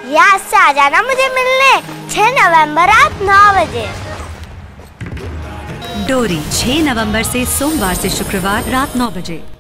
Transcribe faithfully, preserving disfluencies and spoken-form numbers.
याद से आ जाना मुझे मिलने छह नवंबर रात नौ बजे। डोरी छह नवंबर से सोमवार से शुक्रवार रात नौ बजे।